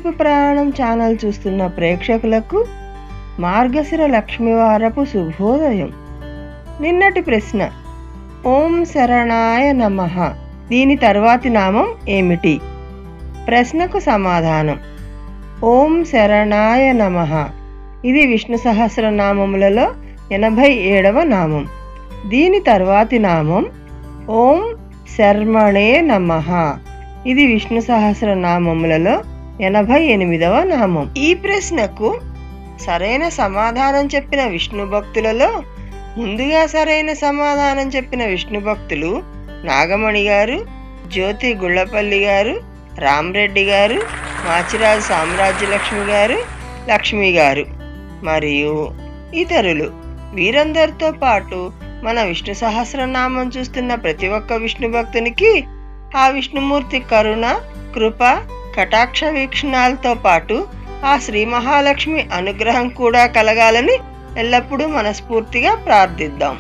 కాలక్షేప ప్రయాణం ఛానల్ చూస్తున్న ప్రేక్షకులకు మార్గశిర లక్ష్మీవారపు శుభోదయం. నిన్నటి ప్రశ్న, ఓం శరణాయ నమః దీని తర్వాతి నామం ఏమిటి? ప్రశ్నకు సమాధానం, ఓం శరణాయ నమః ఇది విష్ణు సహస్రనామములలో 87వ నామం. దీని తర్వాతి నామం ఓం శర్మణే నమః ఇది విష్ణు సహస్రనామములలో 88వ నామం. ఈ ప్రశ్నకు సరైన సమాధానం చెప్పిన విష్ణు భక్తులలో ముందుగా సరైన సమాధానం చెప్పిన విష్ణు భక్తులు నాగమణి గారు, జ్యోతి గుళ్ళపల్లి గారు, రామరెడ్డి గారు, మాచిరాజు సామ్రాజ్యలక్ష్మి గారు, లక్ష్మి గారు మరియు ఇతరులు. వీరందరితో పాటు మన విష్ణు సహస్రనామం చూస్తున్న ప్రతి ఒక్క విష్ణు భక్తునికి ఆ విష్ణుమూర్తి కరుణ, కృప, కటాక్ష వీక్షణాలతో పాటు ఆ శ్రీ మహాలక్ష్మి అనుగ్రహం కూడా కలగాలని ఎల్లప్పుడూ మనస్ఫూర్తిగా ప్రార్థిద్దాం.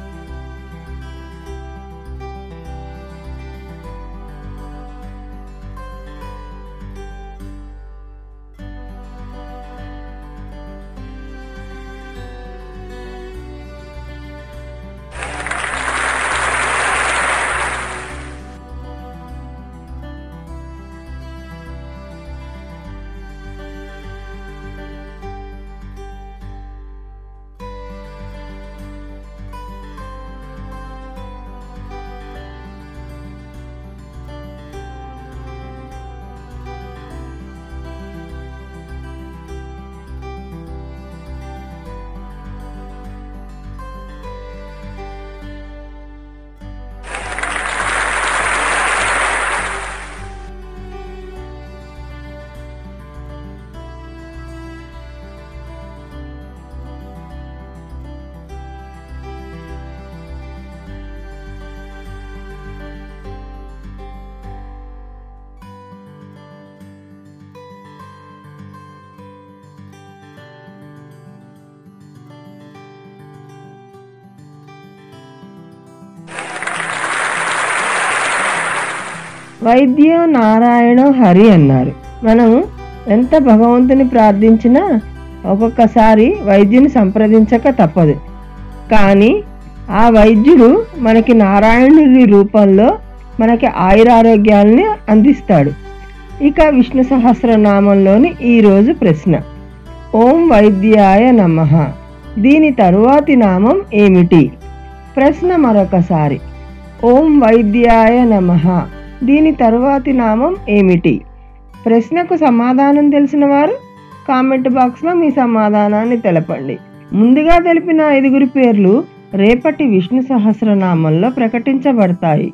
వైద్య నారాయణ హరి అన్నారు. మనం ఎంత భగవంతుని ప్రార్థించినా ఒక్కొక్కసారి వైద్యుని సంప్రదించక తప్పదు. కానీ ఆ వైద్యుడు మనకి నారాయణుడి రూపంలో మనకి ఆయురారోగ్యాలని అందిస్తాడు. ఇక విష్ణు సహస్రనామంలోని ఈరోజు ప్రశ్న, ఓం వైద్యాయ నమః దీని తరువాతి నామం ఏమిటి? ప్రశ్న మరొకసారి, ఓం వైద్యాయ నమః దీని తరువాతి నామం ఏమిటి? ప్రశ్నకు సమాధానం తెలిసిన వారు కామెంట్ బాక్స్లో మీ సమాధానాన్ని తెలపండి. ముందుగా తెలిపిన 5 పేర్లు రేపటి విష్ణు సహస్రనామంలో ప్రకటించబడతాయి.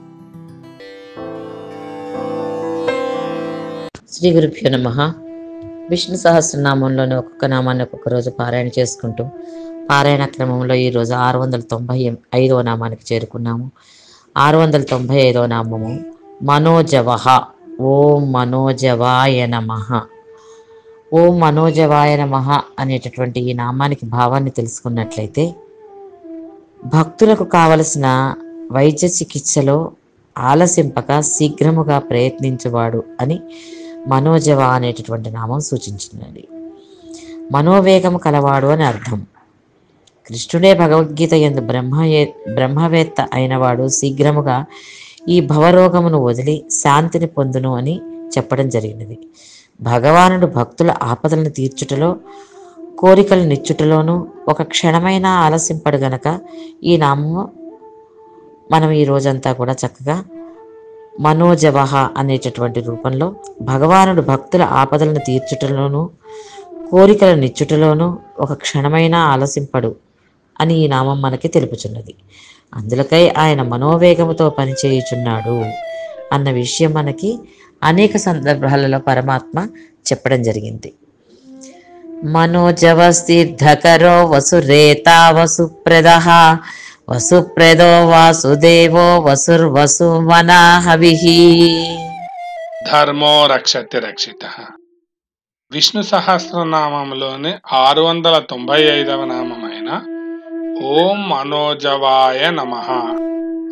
శ్రీ గురుభ్యో నమః. విష్ణు సహస్రనామంలోని ఒక్కొక్క నామాన్ని ఒక్కొక్క రోజు పారాయణ చేసుకుంటూ పారాయణ క్రమంలో ఈరోజు 695వ నామానికి చేరుకున్నాము. 695వ నామము మనోజవః. ఓం మనోజవాయ నమః. ఓం మనోజవాయ నమః అనేటటువంటి ఈ నామానికి భావాన్ని తెలుసుకున్నట్లయితే, భక్తులకు కావలసిన వైద్య చికిత్సలో ఆలసింపక శీఘ్రముగా ప్రయత్నించువాడు అని మనోజవ అనేటటువంటి నామం సూచించినది. మనోవేగము కలవాడు అని అర్థం. కృష్ణుడే భగవద్గీత యందు బ్రహ్మవేత్త అయినవాడు శీఘ్రముగా ఈ భవరోగమును వదిలి శాంతిని పొందును అని చెప్పడం జరిగినది. భగవానుడు భక్తుల ఆపదలను తీర్చుటలో, కోరికలు నిచ్చుటలోనూ ఒక క్షణమైనా ఆలసింపడు గనక ఈ నామము మనం ఈ రోజంతా కూడా చక్కగా మనోజవః అనేటటువంటి రూపంలో భగవానుడు భక్తుల ఆపదలను తీర్చుటలోనూ, కోరికలు నిచ్చుటలోనూ ఒక క్షణమైనా ఆలసింపడు అని ఈ నామం మనకి తెలుపుచున్నది. అందులకై ఆయన మనోవేగముతో పనిచేయుచున్నాడు అన్న విషయం మనకి అనేక సందర్భాలలో పరమాత్మ చెప్పడం జరిగింది. మనోజవస్థిర్ధకరో వసురేతా వసుప్రదః వసుప్రదో వాసుదేవో వసుర్వసుమనాహవిః. ధర్మో రక్షతి రక్షితః. విష్ణు సహస్రనామంలోని 695వ నామమైన ఓం మనోజవాయ నమః